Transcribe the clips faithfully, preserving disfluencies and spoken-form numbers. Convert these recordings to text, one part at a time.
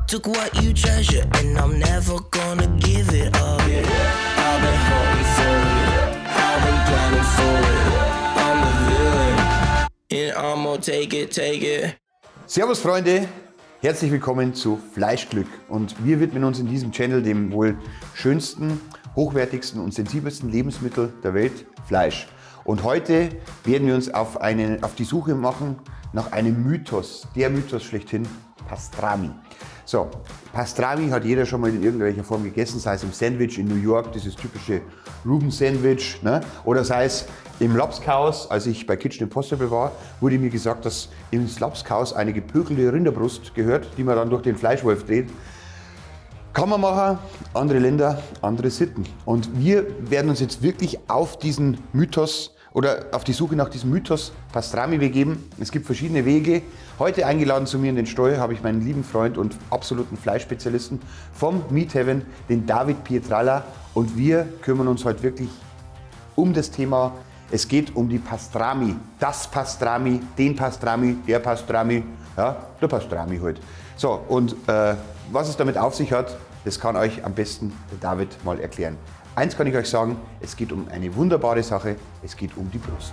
took what you treasure, and I'm never gonna give it up. Yeah. I've been hoping for it, I've been planning for it. I'm the villain, and I'm gonna take it, take it. Servus Freunde, herzlich willkommen zu Fleischglück. Und wir widmen uns in diesem Channel dem wohl schönsten, hochwertigsten und sensibelsten Lebensmittel der Welt, Fleisch. Und heute werden wir uns auf, eine, auf die Suche machen nach einem Mythos, der Mythos schlechthin, Pastrami. So, Pastrami hat jeder schon mal in irgendwelcher Form gegessen, sei es im Sandwich in New York, dieses typische Reuben-Sandwich, ne? Oder sei es im Lobscouse, als ich bei Kitchen Impossible war, wurde mir gesagt, dass ins Lobscouse eine gepökelte Rinderbrust gehört, die man dann durch den Fleischwolf dreht. Kann man machen, andere Länder, andere Sitten. Und wir werden uns jetzt wirklich auf diesen Mythos oder auf die Suche nach diesem Mythos Pastrami begeben. Es gibt verschiedene Wege. Heute eingeladen zu mir in den Stall habe ich meinen lieben Freund und absoluten Fleischspezialisten vom Meat Heaven, den David Pietrala. Und wir kümmern uns heute wirklich um das Thema. Es geht um die Pastrami, das Pastrami, den Pastrami, der Pastrami, ja, der Pastrami heute. So, und äh, was es damit auf sich hat, das kann euch am besten der David mal erklären. Eins kann ich euch sagen, es geht um eine wunderbare Sache, es geht um die Brust.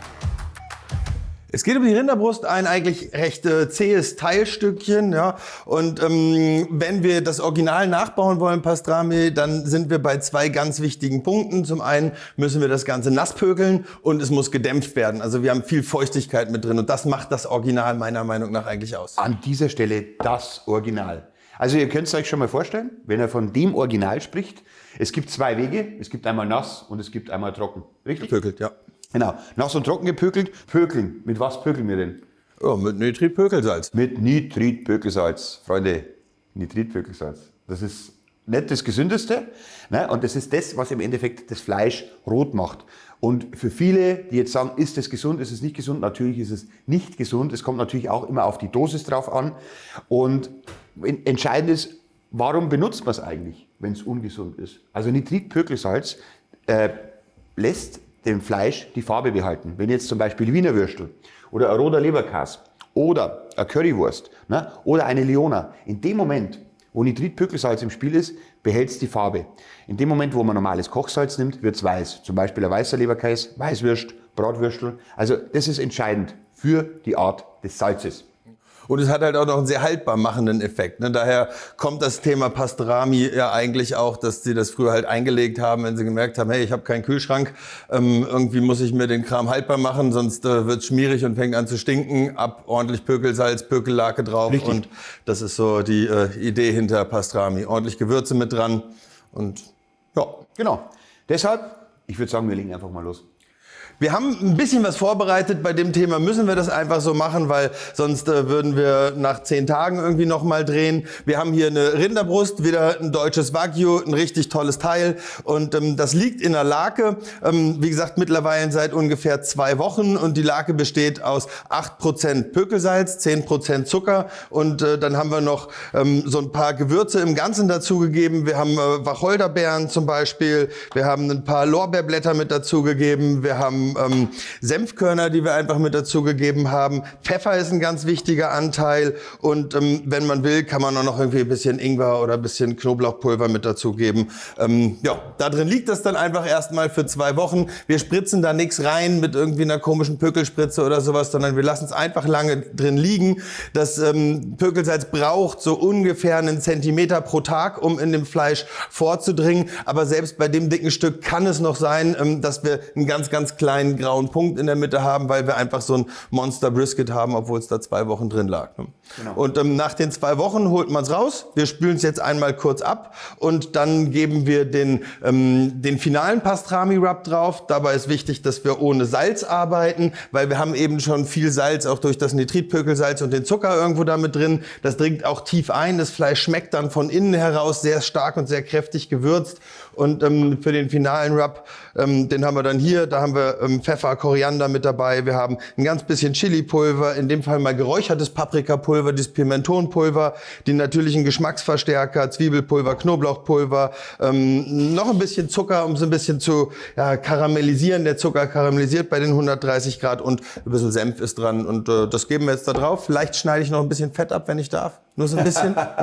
Es geht um die Rinderbrust, ein eigentlich recht äh, zähes Teilstückchen. Ja. Und ähm, wenn wir das Original nachbauen wollen, Pastrami, dann sind wir bei zwei ganz wichtigen Punkten. Zum einen müssen wir das Ganze nass pökeln und es muss gedämpft werden. Also wir haben viel Feuchtigkeit mit drin und das macht das Original meiner Meinung nach eigentlich aus. An dieser Stelle das Original. Also ihr könnt es euch schon mal vorstellen, wenn er von dem Original spricht. Es gibt zwei Wege, es gibt einmal nass und es gibt einmal trocken. Richtig? Gepökelt, ja. Genau, nass und trocken gepökelt. Pökeln, mit was pökeln wir denn? Ja, mit Nitritpökelsalz. Mit Nitritpökelsalz. Freunde, Nitritpökelsalz. Das ist nicht das Gesündeste, ne? Und das ist das, was im Endeffekt das Fleisch rot macht. Und für viele, die jetzt sagen, ist es gesund, ist es nicht gesund? Natürlich ist es nicht gesund. Es kommt natürlich auch immer auf die Dosis drauf an. Und entscheidend ist, warum benutzt man es eigentlich, wenn es ungesund ist? Also Nitritpökelsalz äh, lässt dem Fleisch die Farbe behalten. Wenn jetzt zum Beispiel Wiener Würstel oder ein roter Leberkäse oder eine Currywurst, ne, oder eine Leona, in dem Moment, wo Nitritpökelsalz im Spiel ist, behält es die Farbe. In dem Moment, wo man normales Kochsalz nimmt, wird es weiß. Zum Beispiel ein weißer Leberkäse, Weißwürst, Bratwürstel. Also das ist entscheidend für die Art des Salzes. Und es hat halt auch noch einen sehr haltbar machenden Effekt. Ne? Daher kommt das Thema Pastrami ja eigentlich auch, dass sie das früher halt eingelegt haben, wenn sie gemerkt haben, hey, ich habe keinen Kühlschrank, ähm, irgendwie muss ich mir den Kram haltbar machen, sonst äh, wird es schmierig und fängt an zu stinken. Ab ordentlich Pökelsalz, Pökellake drauf. Richtig. Und das ist so die äh, Idee hinter Pastrami. Ordentlich Gewürze mit dran und ja. Genau. Deshalb, ich würde sagen, wir legen einfach mal los. Wir haben ein bisschen was vorbereitet. Bei dem Thema müssen wir das einfach so machen, weil sonst äh, würden wir nach zehn Tagen irgendwie noch mal drehen. Wir haben hier eine Rinderbrust, wieder ein deutsches Wagyu, ein richtig tolles Teil. Und ähm, das liegt in der Lake, ähm, wie gesagt, mittlerweile seit ungefähr zwei Wochen. Und die Lake besteht aus acht Prozent Pökelsalz, zehn Prozent Zucker. Und äh, dann haben wir noch ähm, so ein paar Gewürze im Ganzen dazugegeben. Wir haben äh, Wacholderbeeren zum Beispiel. Wir haben ein paar Lorbeerblätter mit dazugegeben. Wir haben Ähm, Senfkörner, die wir einfach mit dazugegeben haben. Pfeffer ist ein ganz wichtiger Anteil und ähm, wenn man will, kann man auch noch irgendwie ein bisschen Ingwer oder ein bisschen Knoblauchpulver mit dazugeben. Ähm, ja, da drin liegt das dann einfach erstmal für zwei Wochen. Wir spritzen da nichts rein mit irgendwie einer komischen Pökelspritze oder sowas, sondern wir lassen es einfach lange drin liegen. Das ähm, Pökelsalz braucht so ungefähr einen Zentimeter pro Tag, um in dem Fleisch vorzudringen. Aber selbst bei dem dicken Stück kann es noch sein, ähm, dass wir einen ganz, ganz kleinen einen grauen Punkt in der Mitte haben, weil wir einfach so ein Monster Brisket haben, obwohl es da zwei Wochen drin lag. Ne? Genau. Und ähm, nach den zwei Wochen holt man es raus. Wir spülen es jetzt einmal kurz ab und dann geben wir den, ähm, den finalen Pastrami-Rub drauf. Dabei ist wichtig, dass wir ohne Salz arbeiten, weil wir haben eben schon viel Salz, auch durch das Nitritpökelsalz und den Zucker irgendwo da mit drin. Das dringt auch tief ein. Das Fleisch schmeckt dann von innen heraus sehr stark und sehr kräftig gewürzt. Und ähm, für den finalen Rub, ähm, den haben wir dann hier, da haben wir ähm, Pfeffer, Koriander mit dabei. Wir haben ein ganz bisschen Chili-Pulver, in dem Fall mal geräuchertes Paprikapulver, das Pimentonpulver, die natürlichen Geschmacksverstärker, Zwiebelpulver, Knoblauchpulver, ähm, noch ein bisschen Zucker, um es ein bisschen zu ja, karamellisieren. Der Zucker karamellisiert bei den hundertdreißig Grad und ein bisschen Senf ist dran. Und äh, das geben wir jetzt da drauf. Vielleicht schneide ich noch ein bisschen Fett ab, wenn ich darf. Nur so ein bisschen.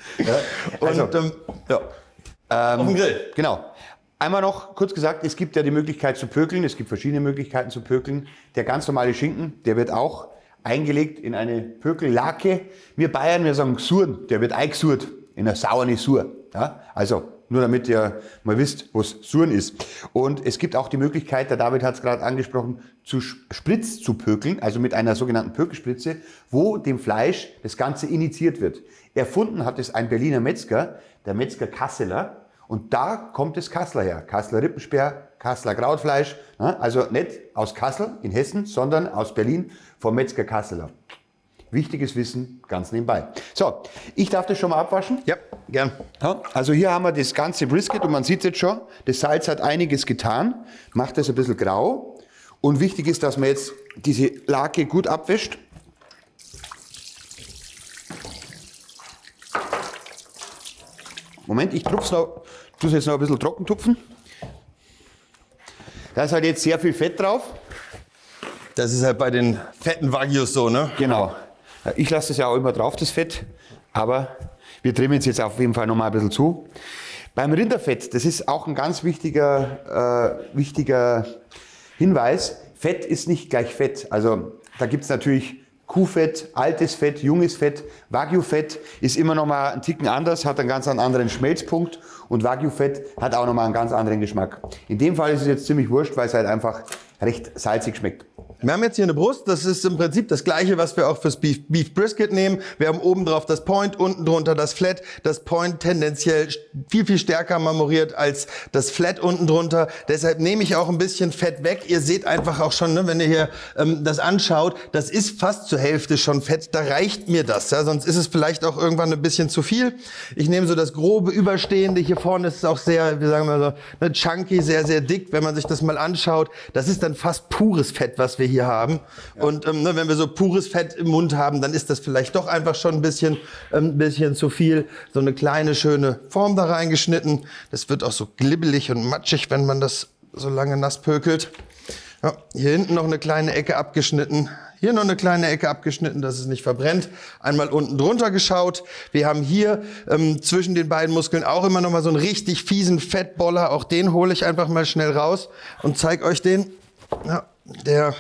Ja, also, Und, ähm, ja. Ähm, auf dem Grill. Genau. Einmal noch kurz gesagt, es gibt ja die Möglichkeit zu pökeln. Es gibt verschiedene Möglichkeiten zu pökeln. Der ganz normale Schinken, der wird auch eingelegt in eine Pökellake. Wir Bayern, wir sagen Surn, der wird eingesurrt in eine saure Sur. Ja? Also nur damit ihr mal wisst, was Surn ist. Und es gibt auch die Möglichkeit, der David hat es gerade angesprochen, zu Spritz zu pökeln, also mit einer sogenannten Pökelspritze, wo dem Fleisch das Ganze initiiert wird. Erfunden hat es ein Berliner Metzger, der Metzger Kasseler. Und da kommt das Kasseler her. Kasseler Rippensperr, Kasseler Krautfleisch. Also nicht aus Kassel in Hessen, sondern aus Berlin vom Metzger Kasseler. Wichtiges Wissen ganz nebenbei. So, ich darf das schon mal abwaschen. Ja, gern. Ja, also hier haben wir das ganze Brisket und man sieht jetzt schon, das Salz hat einiges getan, macht das ein bisschen grau. Und wichtig ist, dass man jetzt diese Lake gut abwäscht. Moment, ich tupf's noch, tue es jetzt noch ein bisschen trocken tupfen. Da ist halt jetzt sehr viel Fett drauf. Das ist halt bei den fetten Wagyus so, ne? Genau. Ich lasse das ja auch immer drauf, das Fett. Aber wir trimmen es jetzt auf jeden Fall noch mal ein bisschen zu. Beim Rinderfett, das ist auch ein ganz wichtiger, äh, wichtiger Hinweis. Fett ist nicht gleich Fett. Also da gibt es natürlich Kuhfett, altes Fett, junges Fett. Wagyu-Fett ist immer noch mal ein Ticken anders, hat einen ganz anderen Schmelzpunkt. Und Wagyu-Fett hat auch noch mal einen ganz anderen Geschmack. In dem Fall ist es jetzt ziemlich wurscht, weil es halt einfach recht salzig schmeckt. Wir haben jetzt hier eine Brust, das ist im Prinzip das gleiche, was wir auch fürs Beef, Beef Brisket nehmen. Wir haben oben drauf das Point, unten drunter das Flat. Das Point tendenziell viel, viel stärker marmoriert als das Flat unten drunter. Deshalb nehme ich auch ein bisschen Fett weg. Ihr seht einfach auch schon, ne, wenn ihr hier ähm, das anschaut, das ist fast zur Hälfte schon Fett. Da reicht mir das, ja? Sonst ist es vielleicht auch irgendwann ein bisschen zu viel. Ich nehme so das grobe Überstehende. Hier vorne ist es auch sehr, wie sagen wir so, ne, chunky, sehr, sehr dick. Wenn man sich das mal anschaut, das ist dann fast pures Fett, was wir hier hier haben. Ja. Und ähm, ne, wenn wir so pures Fett im Mund haben, dann ist das vielleicht doch einfach schon ein bisschen, ähm, ein bisschen zu viel. So eine kleine, schöne Form da reingeschnitten. Das wird auch so glibbelig und matschig, wenn man das so lange nass pökelt. Ja, hier hinten noch eine kleine Ecke abgeschnitten. Hier noch eine kleine Ecke abgeschnitten, dass es nicht verbrennt. Einmal unten drunter geschaut. Wir haben hier ähm, zwischen den beiden Muskeln auch immer noch mal so einen richtig fiesen Fettboller. Auch den hole ich einfach mal schnell raus und zeige euch den. Ja, der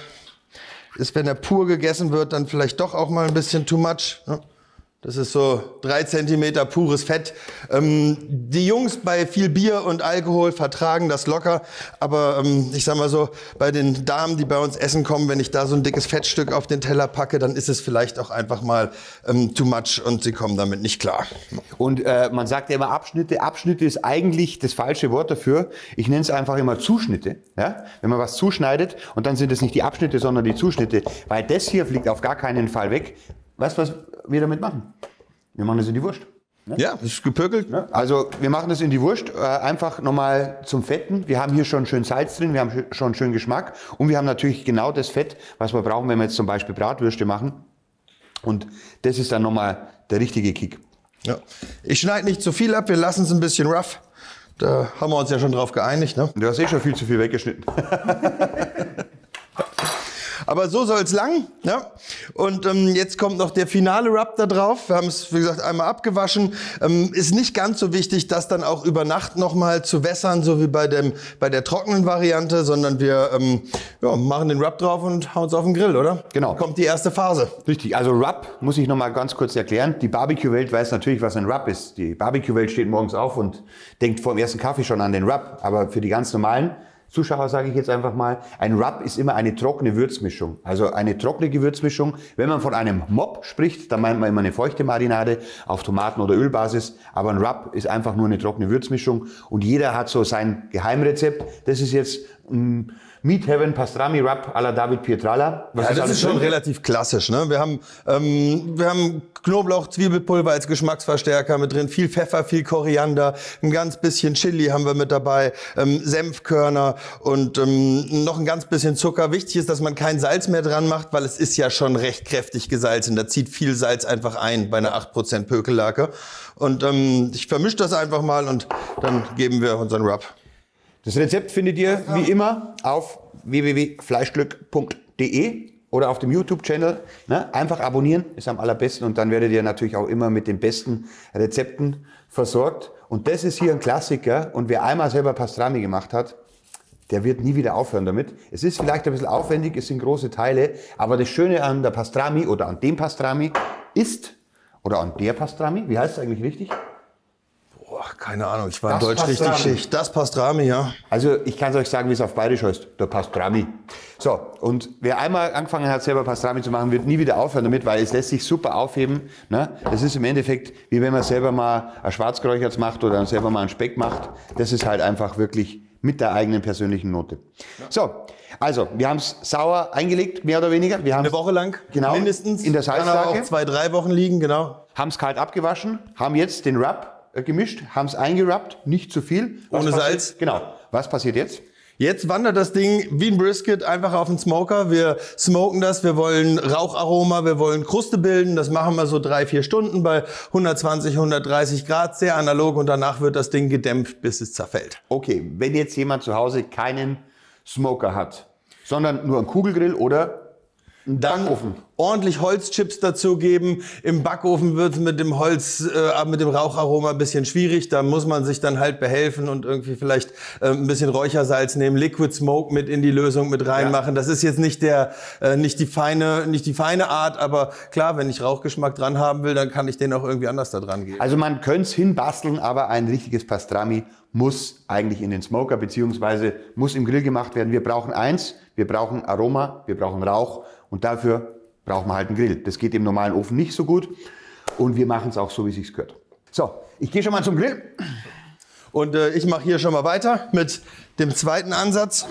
ist, wenn er pur gegessen wird, dann vielleicht doch auch mal ein bisschen too much. Das ist so drei Zentimeter pures Fett. Ähm, die Jungs bei viel Bier und Alkohol vertragen das locker. Aber ähm, ich sag mal so, bei den Damen, die bei uns essen kommen, wenn ich da so ein dickes Fettstück auf den Teller packe, dann ist es vielleicht auch einfach mal ähm, too much und sie kommen damit nicht klar. Und äh, man sagt ja immer Abschnitte. Abschnitte ist eigentlich das falsche Wort dafür. Ich nenne es einfach immer Zuschnitte. Ja? Wenn man was zuschneidet und dann sind es nicht die Abschnitte, sondern die Zuschnitte. Weil das hier fliegt auf gar keinen Fall weg. Weißt du, was wir damit machen? Wir machen das in die Wurst. Ne? Ja, das ist gepökelt. Ne? Also wir machen das in die Wurst, äh, einfach nochmal zum Fetten. Wir haben hier schon schön Salz drin, wir haben schon schön Geschmack und wir haben natürlich genau das Fett, was wir brauchen, wenn wir jetzt zum Beispiel Bratwürste machen. Und das ist dann nochmal der richtige Kick. Ja. Ich schneide nicht zu viel ab, wir lassen es ein bisschen rough. Da haben wir uns ja schon drauf geeinigt. Ne? Du hast eh schon viel zu viel weggeschnitten. Aber so soll's lang. Ja? Und ähm, jetzt kommt noch der finale Rub da drauf. Wir haben es, wie gesagt, einmal abgewaschen. Ähm, ist nicht ganz so wichtig, das dann auch über Nacht nochmal zu wässern, so wie bei, dem, bei der trockenen Variante, sondern wir ähm, ja, machen den Rub drauf und hauen es auf den Grill, oder? Genau. Kommt die erste Phase. Richtig, also Rub muss ich nochmal ganz kurz erklären. Die Barbecue-Welt weiß natürlich, was ein Rub ist. Die Barbecue-Welt steht morgens auf und denkt vor dem ersten Kaffee schon an den Rub. Aber für die ganz normalen Zuschauer sage ich jetzt einfach mal, ein Rub ist immer eine trockene Würzmischung. Also eine trockene Gewürzmischung. Wenn man von einem Mob spricht, dann meint man immer eine feuchte Marinade auf Tomaten- oder Ölbasis. Aber ein Rub ist einfach nur eine trockene Würzmischung. Und jeder hat so sein Geheimrezept. Das ist jetzt ein Meat Heaven Pastrami Rub à la David Pietrala. Was ja, ist das ist schon drin? Relativ klassisch. Ne? Wir haben, ähm, wir haben Knoblauch, Zwiebelpulver als Geschmacksverstärker mit drin, viel Pfeffer, viel Koriander, ein ganz bisschen Chili haben wir mit dabei, ähm, Senfkörner und ähm, noch ein ganz bisschen Zucker. Wichtig ist, dass man kein Salz mehr dran macht, weil es ist ja schon recht kräftig gesalzen. Da zieht viel Salz einfach ein bei einer acht Prozent Pökellake. Und ähm, ich vermische das einfach mal und dann geben wir unseren Rub. Das Rezept findet ihr wie immer auf w w w punkt fleischglück punkt de oder auf dem YouTube-Channel. Ne? Einfach abonnieren, ist am allerbesten. Und dann werdet ihr natürlich auch immer mit den besten Rezepten versorgt. Und das ist hier ein Klassiker. Und wer einmal selber Pastrami gemacht hat, der wird nie wieder aufhören damit. Es ist vielleicht ein bisschen aufwendig, es sind große Teile. Aber das Schöne an der Pastrami oder an dem Pastrami ist, oder an der Pastrami, wie heißt es eigentlich richtig? Boah, keine Ahnung, ich war in Das Deutsch richtig Pastrami. schick. Das Pastrami, ja. Also ich kann es euch sagen, wie es auf Bayerisch heißt. Der Pastrami. So, und wer einmal angefangen hat, selber Pastrami zu machen, wird nie wieder aufhören damit, weil es lässt sich super aufheben. Ne? Das ist im Endeffekt, wie wenn man selber mal ein Schwarzgeräuchertes macht oder selber mal einen Speck macht. Das ist halt einfach wirklich mit der eigenen persönlichen Note. So, also wir haben es sauer eingelegt, mehr oder weniger. Wir haben Eine Woche lang, genau, mindestens. in der Kann aber Salzlake. auch zwei, drei Wochen liegen, genau. Haben es kalt abgewaschen, haben jetzt den Rub äh, gemischt, haben es eingerubbt, nicht zu viel. Was Ohne passiert? Salz. Genau. Was passiert jetzt? Jetzt wandert das Ding wie ein Brisket einfach auf den Smoker. Wir smoken das, wir wollen Raucharoma, wir wollen Kruste bilden. Das machen wir so drei, vier Stunden bei hundertzwanzig, hundertdreißig Grad, sehr analog. Und danach wird das Ding gedämpft, bis es zerfällt. Okay, wenn jetzt jemand zu Hause keinen Smoker hat, sondern nur einen Kugelgrill oder einen Dann Backofen. ordentlich Holzchips dazu geben. Im Backofen wird es mit dem Holz, äh, mit dem Raucharoma ein bisschen schwierig. Da muss man sich dann halt behelfen und irgendwie vielleicht äh, ein bisschen Räuchersalz nehmen, Liquid Smoke mit in die Lösung mit reinmachen. Ja. Das ist jetzt nicht der, äh, nicht die feine, nicht die feine Art, aber klar, wenn ich Rauchgeschmack dran haben will, dann kann ich den auch irgendwie anders da dran geben. Also man könnte es hinbasteln, aber ein richtiges Pastrami muss eigentlich in den Smoker beziehungsweise muss im Grill gemacht werden. Wir brauchen eins, wir brauchen Aroma, wir brauchen Rauch und dafür brauchen wir halt einen Grill. Das geht im normalen Ofen nicht so gut und wir machen es auch so, wie es sich gehört. So, ich gehe schon mal zum Grill. Und äh, ich mache hier schon mal weiter mit dem zweiten Ansatz.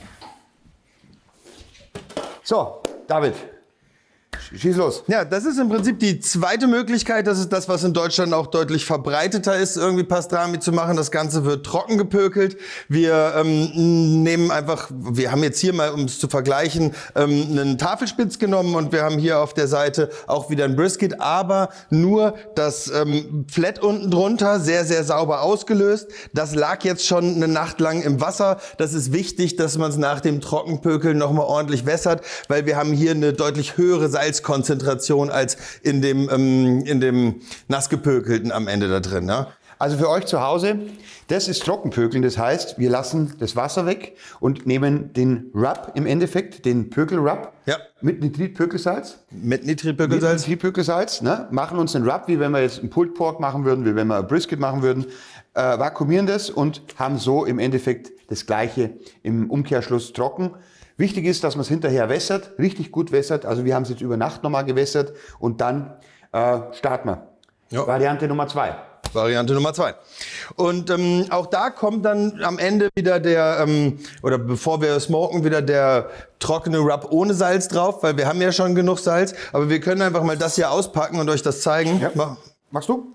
So, David, schieß los. Ja, das ist im Prinzip die zweite Möglichkeit. Das ist das, was in Deutschland auch deutlich verbreiteter ist, irgendwie Pastrami zu machen. Das Ganze wird trocken gepökelt. Wir ähm, nehmen einfach, wir haben jetzt hier mal, um es zu vergleichen, ähm, einen Tafelspitz genommen und wir haben hier auf der Seite auch wieder ein Brisket, aber nur das ähm, Flat unten drunter, sehr, sehr sauber ausgelöst. Das lag jetzt schon eine Nacht lang im Wasser. Das ist wichtig, dass man es nach dem Trockenpökeln nochmal ordentlich wässert, weil wir haben hier eine deutlich höhere Salz Konzentration als in dem, ähm, in dem nassgepökelten am Ende da drin. Ja? Also für euch zu Hause, das ist Trockenpökeln. Das heißt, wir lassen das Wasser weg und nehmen den Rub im Endeffekt, den Pökel-Rub Ja. mit Nitritpökelsalz. Mit Nitritpökelsalz. Mit Nitritpökelsalz, ne? Machen uns den Rub, wie wenn wir jetzt einen Pulled Pork machen würden, wie wenn wir ein Brisket machen würden, äh, vakuumieren das und haben so im Endeffekt das Gleiche im Umkehrschluss trocken. Wichtig ist, dass man es hinterher wässert, richtig gut wässert. Also wir haben es jetzt über Nacht nochmal gewässert und dann äh, starten wir. Ja. Variante Nummer zwei. Variante Nummer zwei. Und ähm, auch da kommt dann am Ende wieder der, ähm, oder bevor wir smoken, wieder der trockene Rub ohne Salz drauf, weil wir haben ja schon genug Salz. Aber wir können einfach mal das hier auspacken und euch das zeigen. Ja. Mach. Machst du?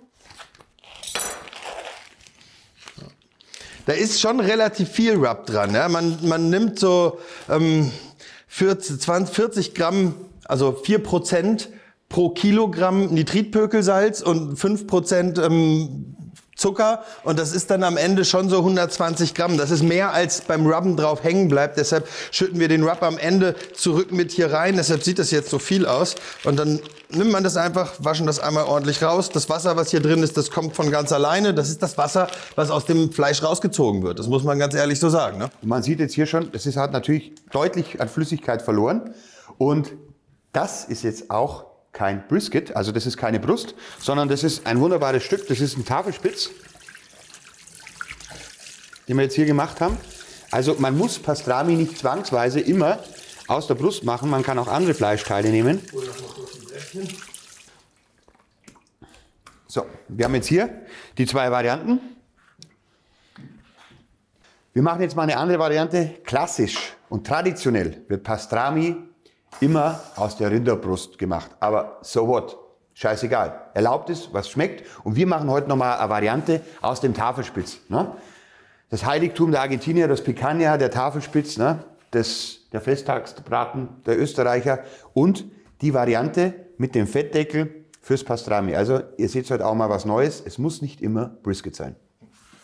Da ist schon relativ viel Rub dran. Ja? Man, man nimmt so ähm, vierzig, zwanzig, vierzig Gramm, also vier Prozent pro Kilogramm Nitritpökelsalz und fünf Prozent ähm, Zucker. Und das ist dann am Ende schon so hundertzwanzig Gramm. Das ist mehr, als beim Rubben drauf hängen bleibt. Deshalb schütten wir den Rub am Ende zurück mit hier rein. Deshalb sieht das jetzt so viel aus. Und dann nimmt man das einfach, waschen das einmal ordentlich raus. Das Wasser, was hier drin ist, das kommt von ganz alleine. Das ist das Wasser, was aus dem Fleisch rausgezogen wird. Das muss man ganz ehrlich so sagen. Ne? Man sieht jetzt hier schon, es ist, hat natürlich deutlich an Flüssigkeit verloren. Und das ist jetzt auch kein Brisket, also das ist keine Brust, sondern das ist ein wunderbares Stück. Das ist ein Tafelspitz, den wir jetzt hier gemacht haben. Also man muss Pastrami nicht zwangsweise immer aus der Brust machen. Man kann auch andere Fleischteile nehmen. So, wir haben jetzt hier die zwei Varianten. Wir machen jetzt mal eine andere Variante. Klassisch und traditionell wird Pastrami immer aus der Rinderbrust gemacht. Aber so what? Scheißegal. Erlaubt ist, was schmeckt. Und wir machen heute nochmal eine Variante aus dem Tafelspitz. Ne? Das Heiligtum der Argentinier, das Picanha, der Tafelspitz, ne? das, der Festtagsbraten der Österreicher und die Variante mit dem Fettdeckel fürs Pastrami. Also ihr seht heute auch mal was Neues. Es muss nicht immer Brisket sein.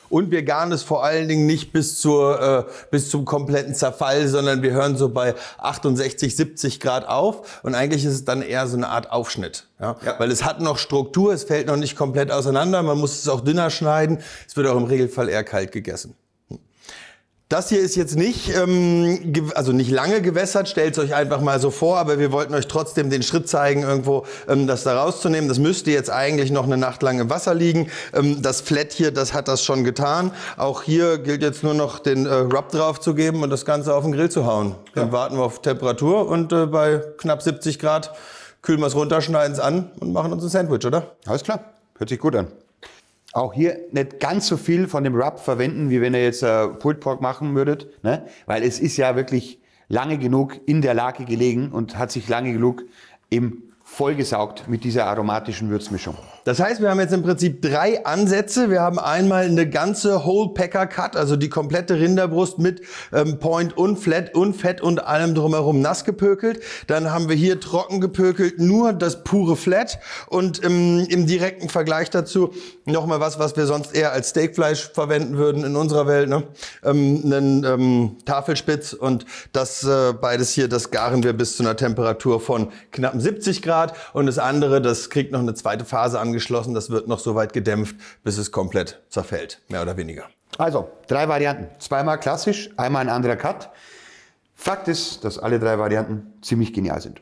Und wir garen es vor allen Dingen nicht bis zur äh, bis zum kompletten Zerfall, sondern wir hören so bei achtundsechzig, siebzig Grad auf. Und eigentlich ist es dann eher so eine Art Aufschnitt. Ja? Ja. Weil es hat noch Struktur, es fällt noch nicht komplett auseinander. Man muss es auch dünner schneiden. Es wird auch im Regelfall eher kalt gegessen. Das hier ist jetzt nicht, ähm, also nicht lange gewässert, stellt es euch einfach mal so vor, aber wir wollten euch trotzdem den Schritt zeigen, irgendwo ähm, das da rauszunehmen. Das müsste jetzt eigentlich noch eine Nacht lang im Wasser liegen. Ähm, das Flat hier, das hat das schon getan. Auch hier gilt jetzt nur noch den äh, Rub drauf zu geben und das Ganze auf den Grill zu hauen. Dann ja. warten wir auf Temperatur und äh, bei knapp siebzig Grad kühlen wir es runter, schneiden es an und machen uns ein Sandwich, oder? Alles klar, hört sich gut an. Auch hier nicht ganz so viel von dem Rub verwenden, wie wenn ihr jetzt äh, Pulled Pork machen würdet, ne? Weil es ist ja wirklich lange genug in der Lake gelegen und hat sich lange genug eben vollgesaugt mit dieser aromatischen Würzmischung. Das heißt, wir haben jetzt im Prinzip drei Ansätze. Wir haben einmal eine ganze Whole Packer Cut, also die komplette Rinderbrust mit ähm, Point und Flat und Fett und allem drumherum nass gepökelt. Dann haben wir hier trocken gepökelt, nur das pure Flat und ähm, im direkten Vergleich dazu nochmal was, was wir sonst eher als Steakfleisch verwenden würden in unserer Welt, ne? ähm, einen ähm, Tafelspitz und das äh, beides hier, das garen wir bis zu einer Temperatur von knapp siebzig Grad und das andere, das kriegt noch eine zweite Phase angeschlossen. Das wird noch so weit gedämpft, bis es komplett zerfällt, mehr oder weniger. Also, drei Varianten. Zweimal klassisch, einmal ein anderer Cut. Fakt ist, dass alle drei Varianten ziemlich genial sind.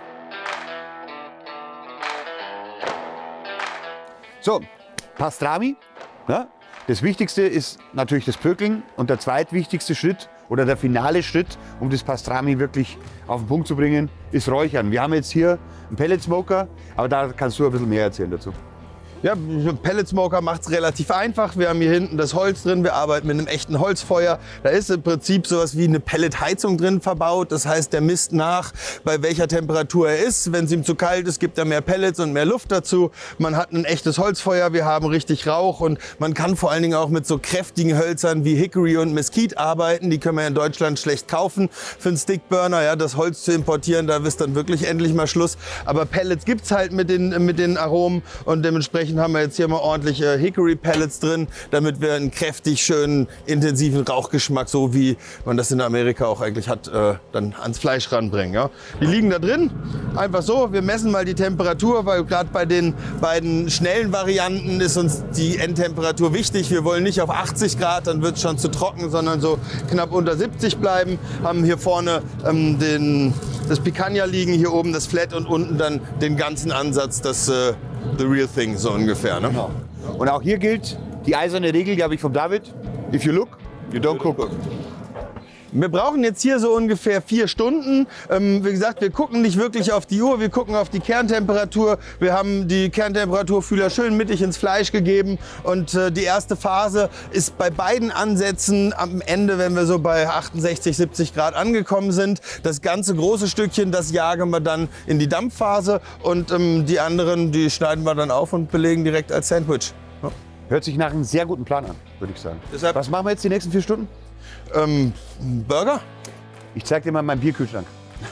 So, Pastrami. Ja, das Wichtigste ist natürlich das Pökeln und der zweitwichtigste Schritt oder der finale Schritt, um das Pastrami wirklich auf den Punkt zu bringen, ist Räuchern. Wir haben jetzt hier einen Pellet Smoker, aber da kannst du ein bisschen mehr erzählen dazu. Ja, Pellet Smoker macht es relativ einfach. Wir haben hier hinten das Holz drin, wir arbeiten mit einem echten Holzfeuer. Da ist im Prinzip sowas wie eine Pelletheizung drin verbaut. Das heißt, der misst nach, bei welcher Temperatur er ist. Wenn es ihm zu kalt ist, gibt er mehr Pellets und mehr Luft dazu. Man hat ein echtes Holzfeuer, wir haben richtig Rauch und man kann vor allen Dingen auch mit so kräftigen Hölzern wie Hickory und Mesquite arbeiten. Die können wir in Deutschland schlecht kaufen für einen Stickburner. Ja, das Holz zu importieren, da ist dann wirklich endlich mal Schluss. Aber Pellets gibt's halt mit den, mit den Aromen und dementsprechend haben wir jetzt hier mal ordentliche Hickory Pellets drin, damit wir einen kräftig schönen, intensiven Rauchgeschmack, so wie man das in Amerika auch eigentlich hat, äh, dann ans Fleisch ranbringen. Ja. Die liegen da drin, einfach so. Wir messen mal die Temperatur, weil gerade bei den beiden schnellen Varianten ist uns die Endtemperatur wichtig. Wir wollen nicht auf achtzig Grad, dann wird es schon zu trocken, sondern so knapp unter siebzig bleiben. Haben hier vorne ähm, den, das Picanha liegen, hier oben das Flat und unten dann den ganzen Ansatz, das äh, The Real Thing, so ungefähr. Ne? Genau. Und auch hier gilt die eiserne Regel, glaube ich, von David. If you look, you don't cook. Wir brauchen jetzt hier so ungefähr vier Stunden. Ähm, wie gesagt, wir gucken nicht wirklich auf die Uhr, wir gucken auf die Kerntemperatur. Wir haben die Kerntemperaturfühler schön mittig ins Fleisch gegeben. Und äh, die erste Phase ist bei beiden Ansätzen am Ende, wenn wir so bei achtundsechzig, siebzig Grad angekommen sind. Das ganze große Stückchen, das jagen wir dann in die Dampfphase. Und ähm, die anderen, die schneiden wir dann auf und belegen direkt als Sandwich. Ja. Hört sich nach einem sehr guten Plan an, würde ich sagen. Deshalb, was machen wir jetzt die nächsten vier Stunden? Ähm, Burger? Ich zeig dir mal meinen Bierkühlschrank.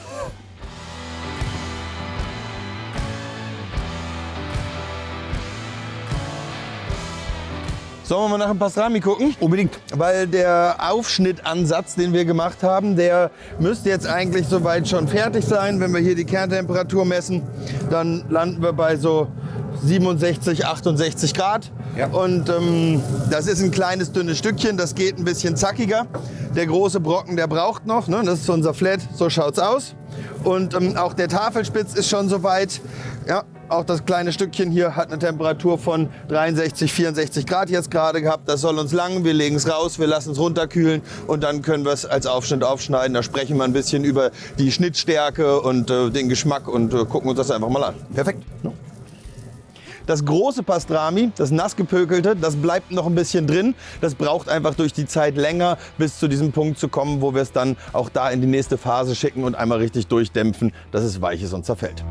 Sollen wir mal nach dem Pastrami gucken? Unbedingt. Weil der Aufschnittansatz, den wir gemacht haben, der müsste jetzt eigentlich soweit schon fertig sein. Wenn wir hier die Kerntemperatur messen, dann landen wir bei so siebenundsechzig, achtundsechzig Grad. Ja. Und ähm, das ist ein kleines, dünnes Stückchen, das geht ein bisschen zackiger. Der große Brocken, der braucht noch, ne? Das ist unser Flat, so schaut's aus. Und ähm, auch der Tafelspitz ist schon soweit. Ja, auch das kleine Stückchen hier hat eine Temperatur von dreiundsechzig, vierundsechzig Grad jetzt gerade gehabt. Das soll uns langen, wir legen es raus, wir lassen es runterkühlen und dann können wir es als Aufschnitt aufschneiden. Da sprechen wir ein bisschen über die Schnittstärke und äh, den Geschmack und äh, gucken uns das einfach mal an. Perfekt. Ja. Das große Pastrami, das nass gepökelte, das bleibt noch ein bisschen drin. Das braucht einfach durch die Zeit länger, bis zu diesem Punkt zu kommen, wo wir es dann auch da in die nächste Phase schicken und einmal richtig durchdämpfen, dass es weich ist und zerfällt.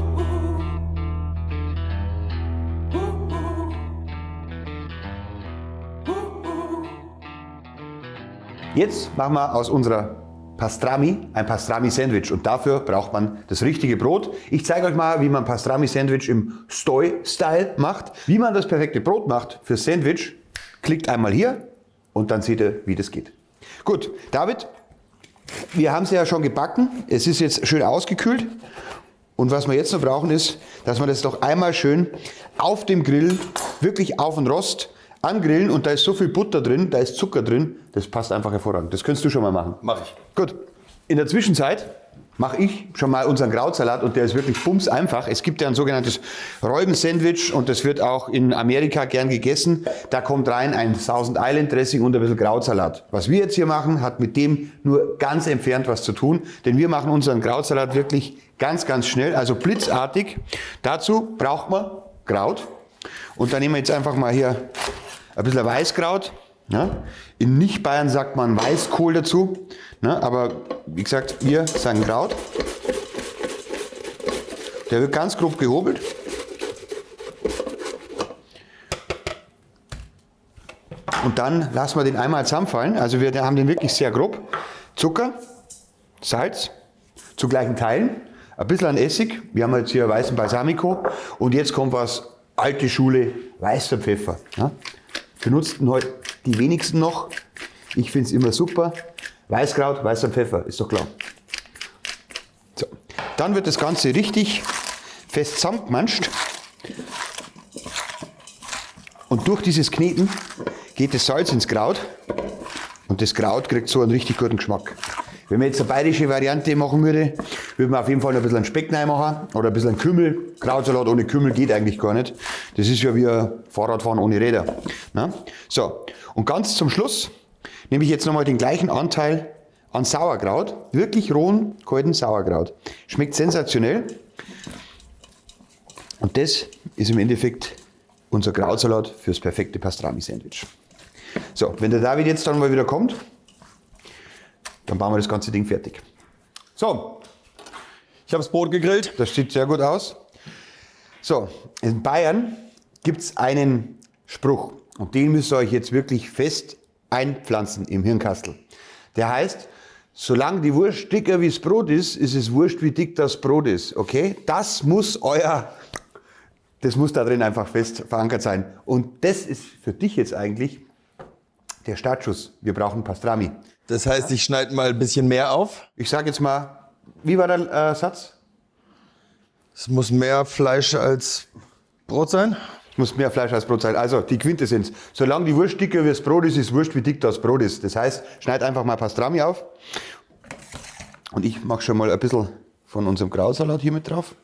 Jetzt machen wir aus unserer Pastrami ein Pastrami-Sandwich und dafür braucht man das richtige Brot. Ich zeige euch mal, wie man Pastrami-Sandwich im Stoi-Style macht. Wie man das perfekte Brot macht für Sandwich, Klickt einmal hier und dann seht ihr, wie das geht. Gut, David, wir haben es ja schon gebacken. Es ist jetzt schön ausgekühlt. Und was wir jetzt noch brauchen ist, dass wir das doch einmal schön auf dem Grill, wirklich auf den Rost, angrillen. Und da ist so viel Butter drin, da ist Zucker drin, das passt einfach hervorragend. Das könntest du schon mal machen. Mach ich. Gut, in der Zwischenzeit mache ich schon mal unseren Krautsalat und der ist wirklich bums einfach. Es gibt ja ein sogenanntes Räuben-Sandwich und das wird auch in Amerika gern gegessen. Da kommt rein ein Thousand Island Dressing und ein bisschen Krautsalat. Was wir jetzt hier machen, hat mit dem nur ganz entfernt was zu tun, denn wir machen unseren Krautsalat wirklich ganz, ganz schnell, also blitzartig. Dazu braucht man Kraut und da nehmen wir jetzt einfach mal hier ein bisschen Weißkraut. Ja, in Nicht-Bayern sagt man Weißkohl dazu, ne, aber wie gesagt, wir sagen Kraut. Der wird ganz grob gehobelt. Und dann lassen wir den einmal zusammenfallen. Also wir haben den wirklich sehr grob. Zucker, Salz zu gleichen Teilen, ein bisschen an Essig. Wir haben jetzt hier weißen Balsamico und jetzt kommt was, alte Schule, weißer Pfeffer. Ja. Benutzten heute die wenigsten noch. Ich finde es immer super. Weißkraut, weißer Pfeffer, ist doch klar. So. Dann wird das Ganze richtig fest zusammengemanscht. Und durch dieses Kneten geht das Salz ins Kraut. Und das Kraut kriegt so einen richtig guten Geschmack. Wenn man jetzt eine bayerische Variante machen würde, würde man auf jeden Fall noch ein bisschen einen Speck reinmachen oder ein bisschen einen Kümmel. Krautsalat ohne Kümmel geht eigentlich gar nicht. Das ist ja wie ein Fahrradfahren ohne Räder. Na? So, und ganz zum Schluss nehme ich jetzt nochmal den gleichen Anteil an Sauerkraut. Wirklich rohen, kalten Sauerkraut. Schmeckt sensationell. Und das ist im Endeffekt unser Krautsalat fürs perfekte Pastrami-Sandwich. So, wenn der David jetzt dann mal wieder kommt, dann bauen wir das ganze Ding fertig. So, ich habe das Brot gegrillt. Das sieht sehr gut aus. So, in Bayern gibt es einen Spruch und den müsst ihr euch jetzt wirklich fest einpflanzen im Hirnkastel. Der heißt, solange die Wurst dicker wie das Brot ist, ist es wurscht, wie dick das Brot ist. Okay? Das muss euer, das muss da drin einfach fest verankert sein. Und das ist für dich jetzt eigentlich der Startschuss. Wir brauchen Pastrami. Das heißt, ich schneide mal ein bisschen mehr auf. Ich sage jetzt mal, wie war der äh, Satz? Es muss mehr Fleisch als Brot sein. Es muss mehr Fleisch als Brot sein. Also die Quintessenz. Solange die Wurst dicker wie das Brot ist, ist wurscht, wie dick das Brot ist. Das heißt, schneid einfach mal Pastrami auf. Und ich mache schon mal ein bisschen von unserem Krautsalat hier mit drauf.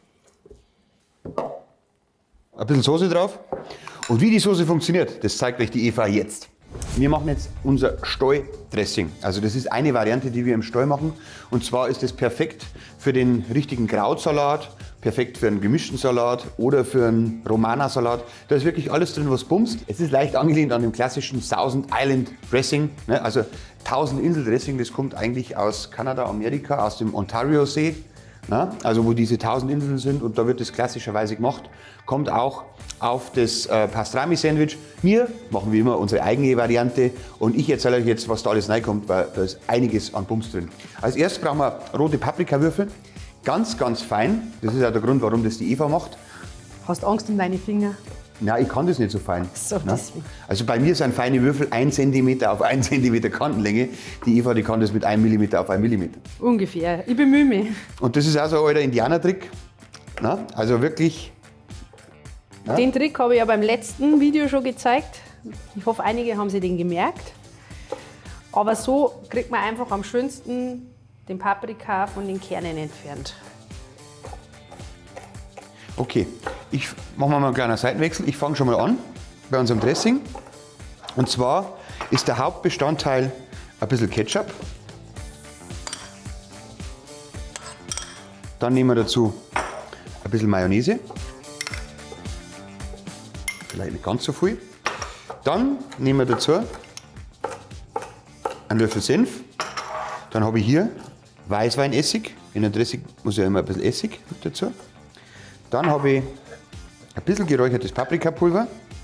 Ein bisschen Soße drauf. Und wie die Soße funktioniert, das zeigt euch die Eva jetzt. Wir machen jetzt unser Steu-Dressing. Also das ist eine Variante, die wir im Steu machen. Und zwar ist es perfekt für den richtigen Krautsalat, perfekt für einen gemischten Salat oder für einen Romana-Salat. Da ist wirklich alles drin, was bumst. Es ist leicht angelehnt an dem klassischen Thousand Island Dressing. Also Tausend Insel Dressing, das kommt eigentlich aus Kanada, Amerika, aus dem Ontario-See. Also wo diese tausend Inseln sind und da wird das klassischerweise gemacht. Kommt auch auf das äh, Pastrami-Sandwich. Wir machen wie immer unsere eigene Variante und ich erzähle euch jetzt, was da alles reinkommt, weil da ist einiges an Bums drin. Als erstes brauchen wir rote Paprikawürfel, ganz, ganz fein. Das ist auch der Grund, warum das die Eva macht. Hast Angst um deine Finger? Nein, ich kann das nicht so fein. So, deswegen. Also bei mir sind feine Würfel ein Zentimeter auf ein Zentimeter Kantenlänge. Die Eva, die kann das mit einem Millimeter auf einen Millimeter. Ungefähr. Ich bemühe mich. Und das ist auch so ein alter Indianertrick. Na, also wirklich. Na? Den Trick habe ich ja beim letzten Video schon gezeigt. Ich hoffe, einige haben sich den gemerkt. Aber so kriegt man einfach am schönsten den Paprika von den Kernen entfernt. Okay, ich mache mal einen kleinen Seitenwechsel. Ich fange schon mal an bei unserem Dressing. Und zwar ist der Hauptbestandteil ein bisschen Ketchup. Dann nehmen wir dazu ein bisschen Mayonnaise. Vielleicht nicht ganz so viel. Dann nehmen wir dazu einen Löffel Senf. Dann habe ich hier Weißweinessig. In der Dressing muss ja immer ein bisschen Essig mit dazu. Dann habe ich ein bisschen geräuchertes Paprikapulver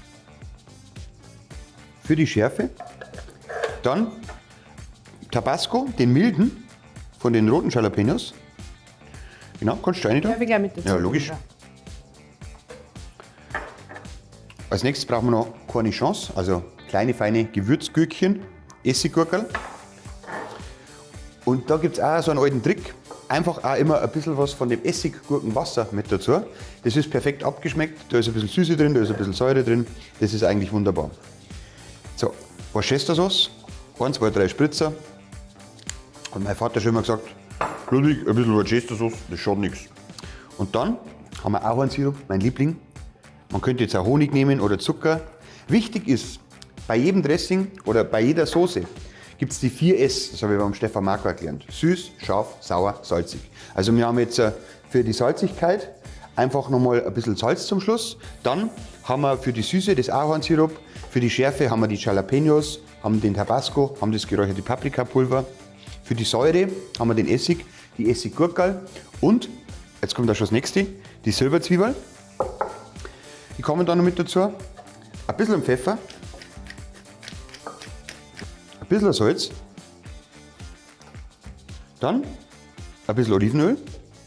für die Schärfe. Dann Tabasco, den milden, von den roten Jalapenos. Genau, kannst du rein da? Ja, wir gleich mit dazu. Ja, logisch. Als nächstes brauchen wir noch Cornichons, also kleine feine Gewürzgürkchen, Essiggurkel. Und da gibt es auch so einen alten Trick. Einfach auch immer ein bisschen was von dem Essiggurkenwasser mit dazu. Das ist perfekt abgeschmeckt. Da ist ein bisschen Süße drin, da ist ein bisschen Säure drin. Das ist eigentlich wunderbar. So, Worcestersauce. eins, zwei, drei Spritzer. Und mein Vater hat schon immer gesagt, Ludwig, ein bisschen Worcestersauce, das schadet nichts. Und dann haben wir Ahornsirup, mein Liebling. Man könnte jetzt auch Honig nehmen oder Zucker. Wichtig ist, bei jedem Dressing oder bei jeder Soße gibt es die vier S, das habe ich beim Stefan Marco erklärt. Süß, scharf, sauer, salzig. Also wir haben jetzt für die Salzigkeit einfach nochmal ein bisschen Salz zum Schluss. Dann haben wir für die Süße das Ahornsirup, für die Schärfe haben wir die Jalapenos, haben den Tabasco, haben das geräucherte Paprikapulver. Für die Säure haben wir den Essig, die Essiggurkel und, jetzt kommt auch schon das nächste, die Silberzwiebel. Die kommen dann noch mit dazu. Ein bisschen Pfeffer. Ein bisschen Salz, dann ein bisschen Olivenöl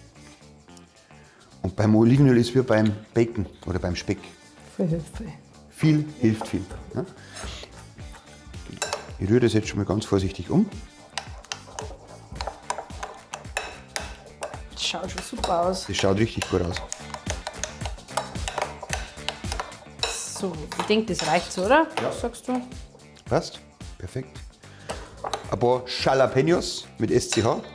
und beim Olivenöl ist wie beim Bacon oder beim Speck. Viel hilft viel. Ja. Ich rühre das jetzt schon mal ganz vorsichtig um. Das schaut schon super aus. Das schaut richtig gut aus. So, ich denke, das reicht so, oder? Ja. Was sagst du? Passt? Perfekt. Ein paar Jalapenos mit S C H.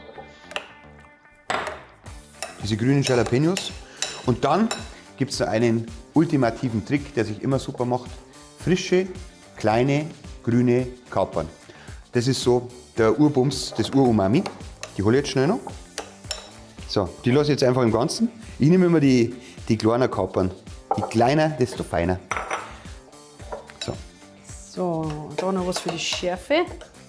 Diese grünen Jalapenos. Und dann gibt es noch einen ultimativen Trick, der sich immer super macht. Frische, kleine, grüne Kapern. Das ist so der Urbums, das Urumami. Die hole ich jetzt schnell noch. So, die lasse ich jetzt einfach im Ganzen. Ich nehme immer die, die kleinen Kapern. Je kleiner, desto feiner. So. So, da noch was für die Schärfe.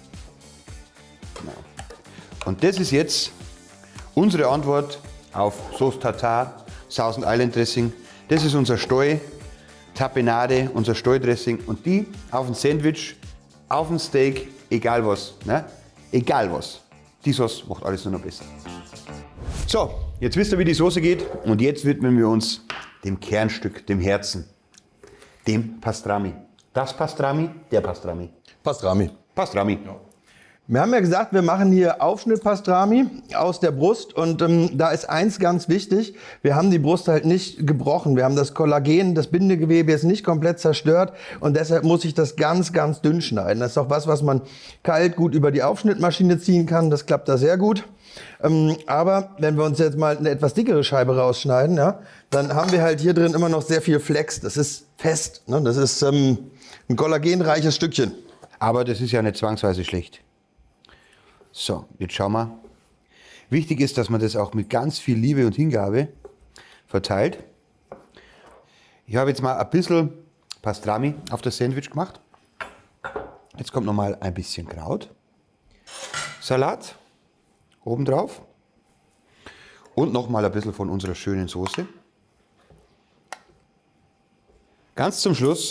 Und das ist jetzt unsere Antwort auf Sauce Tartare, Thousand Island Dressing. Das ist unser Steu, Tapenade, unser Steudressing. Und die auf ein Sandwich, auf ein Steak, egal was. Ne? Egal was. Die Sauce macht alles nur noch besser. So, jetzt wisst ihr, wie die Soße geht. Und jetzt widmen wir uns dem Kernstück, dem Herzen, dem Pastrami. Das Pastrami, der Pastrami. Pastrami. Pastrami. Ja. Wir haben ja gesagt, wir machen hier Aufschnitt-Pastrami aus der Brust und ähm, da ist eins ganz wichtig, wir haben die Brust halt nicht gebrochen, wir haben das Kollagen, das Bindegewebe jetzt nicht komplett zerstört und deshalb muss ich das ganz, ganz dünn schneiden. Das ist auch was, was man kalt gut über die Aufschnittmaschine ziehen kann, das klappt da sehr gut. Ähm, aber wenn wir uns jetzt mal eine etwas dickere Scheibe rausschneiden, ja, dann haben wir halt hier drin immer noch sehr viel Flex, das ist fest, ne? Das ist ähm, ein kollagenreiches Stückchen. Aber das ist ja nicht zwangsweise schlecht. So, jetzt schauen wir. Wichtig ist, dass man das auch mit ganz viel Liebe und Hingabe verteilt. Ich habe jetzt mal ein bisschen Pastrami auf das Sandwich gemacht. Jetzt kommt noch mal ein bisschen Kraut. Salat obendrauf. Und noch mal ein bisschen von unserer schönen Soße. Ganz zum Schluss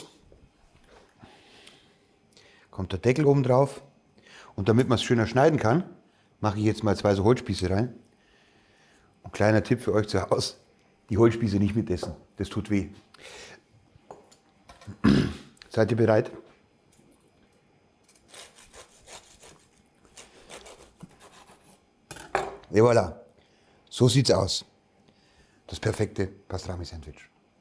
kommt der Deckel oben drauf. Und damit man es schöner schneiden kann, mache ich jetzt mal zwei so Holzspieße rein. Ein kleiner Tipp für euch zu Hause, die Holzspieße nicht mitessen, das tut weh. Seid ihr bereit? Et voilà, so sieht's aus. Das perfekte Pastrami-Sandwich.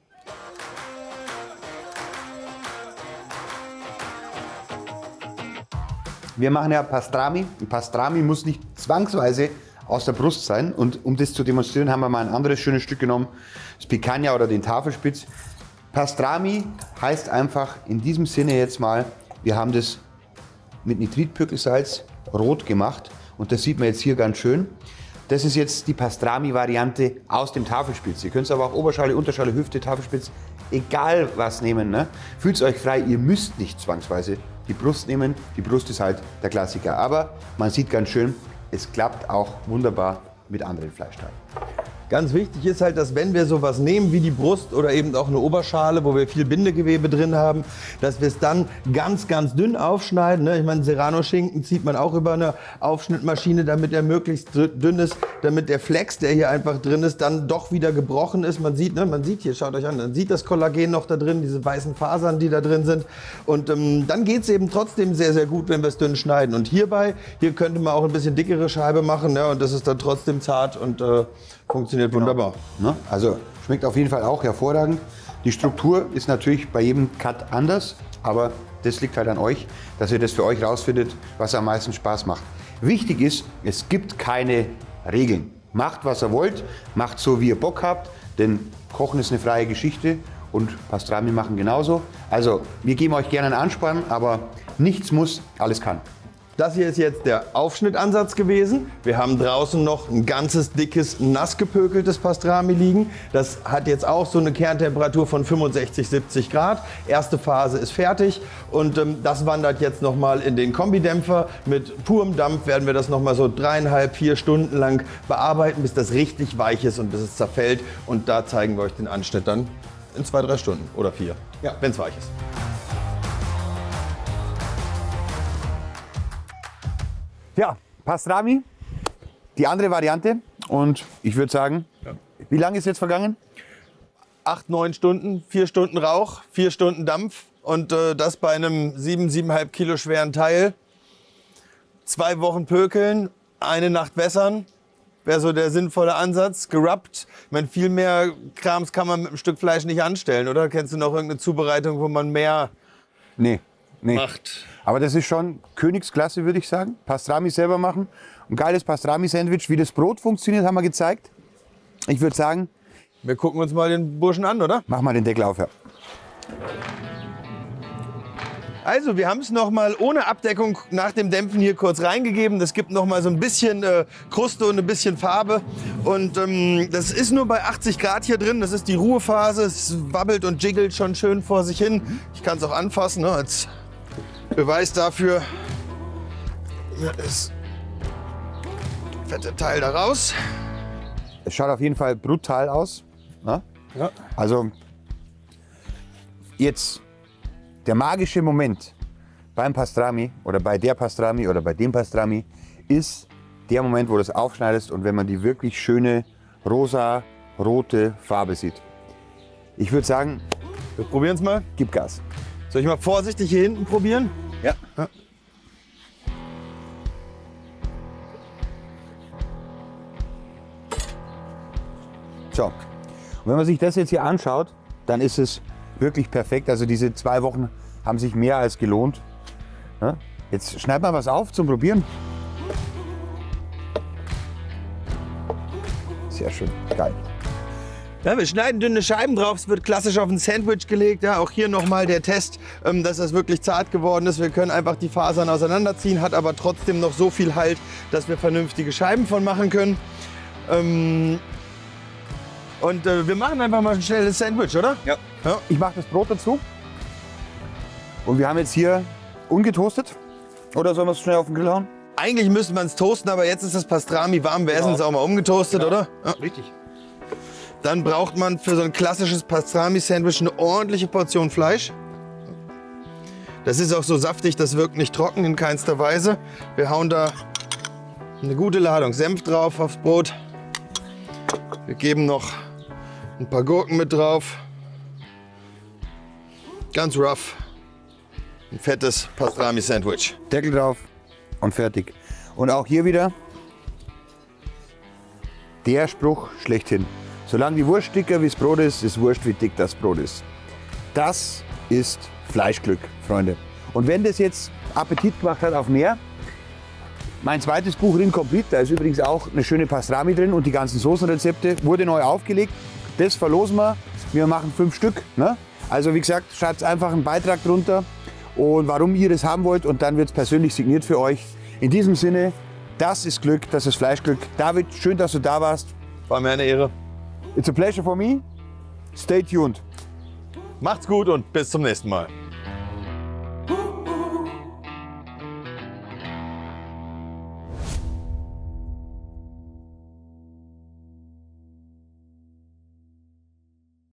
Wir machen ja Pastrami. Pastrami muss nicht zwangsweise aus der Brust sein. Und um das zu demonstrieren, haben wir mal ein anderes schönes Stück genommen. Das Picanha oder den Tafelspitz. Pastrami heißt einfach in diesem Sinne jetzt mal, wir haben das mit Nitritpökelsalz rot gemacht. Und das sieht man jetzt hier ganz schön. Das ist jetzt die Pastrami-Variante aus dem Tafelspitz. Ihr könnt aber auch Oberschale, Unterschale, Hüfte, Tafelspitz, egal was nehmen. Ne? Fühlt euch frei, ihr müsst nicht zwangsweise die Brust nehmen. Die Brust ist halt der Klassiker. Aber man sieht ganz schön, es klappt auch wunderbar mit anderen Fleischteilen. Ganz wichtig ist halt, dass wenn wir sowas nehmen wie die Brust oder eben auch eine Oberschale, wo wir viel Bindegewebe drin haben, dass wir es dann ganz, ganz dünn aufschneiden. Ne? Ich meine, Serrano-Schinken zieht man auch über eine Aufschnittmaschine, damit er möglichst dünn ist, damit der Flex, der hier einfach drin ist, dann doch wieder gebrochen ist. Man sieht, ne, man sieht hier, schaut euch an, man sieht das Kollagen noch da drin, diese weißen Fasern, die da drin sind. Und ähm, dann geht es eben trotzdem sehr, sehr gut, wenn wir es dünn schneiden. Und hierbei, hier könnte man auch ein bisschen dickere Scheibe machen, ne? Und das ist dann trotzdem zart und äh, funktioniert wunderbar. Ne? Also schmeckt auf jeden Fall auch hervorragend. Die Struktur ist natürlich bei jedem Cut anders, aber das liegt halt an euch, dass ihr das für euch rausfindet, was am meisten Spaß macht. Wichtig ist, es gibt keine Regeln. Macht, was ihr wollt, macht so, wie ihr Bock habt, denn Kochen ist eine freie Geschichte und Pastrami machen genauso. Also wir geben euch gerne einen Ansporn, aber nichts muss, alles kann. Das hier ist jetzt der Aufschnittansatz gewesen. Wir haben draußen noch ein ganzes, dickes, nass gepökeltes Pastrami liegen. Das hat jetzt auch so eine Kerntemperatur von fünfundsechzig, siebzig Grad. Erste Phase ist fertig und ähm, das wandert jetzt noch mal in den Kombidämpfer. Mit purem Dampf werden wir das noch mal so dreieinhalb, vier Stunden lang bearbeiten, bis das richtig weich ist und bis es zerfällt. Und da zeigen wir euch den Anschnitt dann in zwei, drei Stunden oder vier, ja, wenn es weich ist. Ja, Pastrami, die andere Variante. Und ich würde sagen, ja. Wie lange ist jetzt vergangen? Acht, neun Stunden, vier Stunden Rauch, vier Stunden Dampf und äh, das bei einem sieben, siebeneinhalb Kilo schweren Teil. Zwei Wochen pökeln, eine Nacht wässern, wäre so der sinnvolle Ansatz. Gerubbt, ich meine, viel mehr Krams kann man mit einem Stück Fleisch nicht anstellen, oder? Kennst du noch irgendeine Zubereitung, wo man mehr nee, nee. macht? Aber das ist schon Königsklasse, würde ich sagen. Pastrami selber machen. Ein geiles Pastrami-Sandwich. Wie das Brot funktioniert, haben wir gezeigt. Ich würde sagen, wir gucken uns mal den Burschen an, oder? Mach mal den Deckel auf, ja. Also, wir haben es noch mal ohne Abdeckung nach dem Dämpfen hier kurz reingegeben. Das gibt noch mal so ein bisschen äh, Kruste und ein bisschen Farbe. Und ähm, das ist nur bei achtzig Grad hier drin. Das ist die Ruhephase. Es wabbelt und jiggelt schon schön vor sich hin. Ich kann es auch anfassen, ne, als Beweis dafür. Das fette Teil da raus. Es schaut auf jeden Fall brutal aus. Ne? Ja. Also jetzt der magische Moment beim Pastrami oder bei der Pastrami oder bei dem Pastrami ist der Moment, wo du es aufschneidest und wenn man die wirklich schöne rosa-rote Farbe sieht. Ich würde sagen, wir probieren es mal. Gib Gas. Soll ich mal vorsichtig hier hinten probieren? Ja. Ja. So, und wenn man sich das jetzt hier anschaut, dann ist es wirklich perfekt. Also diese zwei Wochen haben sich mehr als gelohnt. Ja? Jetzt schneid mal was auf zum Probieren. Sehr schön, geil. Ja, wir schneiden dünne Scheiben drauf, es wird klassisch auf ein Sandwich gelegt. Ja, auch hier nochmal der Test, ähm, dass das wirklich zart geworden ist. Wir können einfach die Fasern auseinanderziehen, hat aber trotzdem noch so viel Halt, dass wir vernünftige Scheiben von machen können. Ähm, und äh, wir machen einfach mal ein schnelles Sandwich, oder? Ja. Ja. Ich mache das Brot dazu. Und wir haben jetzt hier ungetoastet. Oder sollen wir es schnell auf den Grill hauen? Eigentlich müsste man es toasten, aber jetzt ist das Pastrami warm. Wir Genau. essen es auch mal umgetoastet, Genau. oder? Ja. Richtig. Dann braucht man für so ein klassisches Pastrami-Sandwich eine ordentliche Portion Fleisch. Das ist auch so saftig, das wirkt nicht trocken in keinster Weise. Wir hauen da eine gute Ladung Senf drauf aufs Brot. Wir geben noch ein paar Gurken mit drauf. Ganz rough. Ein fettes Pastrami-Sandwich. Deckel drauf und fertig. Und auch hier wieder der Spruch schlechthin. Solange die Wurst dicker wie das Brot ist, ist wurscht, wie dick das Brot ist. Das ist Fleischglück, Freunde. Und wenn das jetzt Appetit gemacht hat auf mehr, mein zweites Buch Rincomplete, da ist übrigens auch eine schöne Pastrami drin und die ganzen Soßenrezepte, wurde neu aufgelegt. Das verlosen wir. Wir machen fünf Stück. Ne? Also wie gesagt, schreibt einfach einen Beitrag drunter und warum ihr das haben wollt und dann wird es persönlich signiert für euch. In diesem Sinne, das ist Glück, das ist Fleischglück. David, schön, dass du da warst. War mir eine Ehre. It's a pleasure for me. Stay tuned. Macht's gut und bis zum nächsten Mal.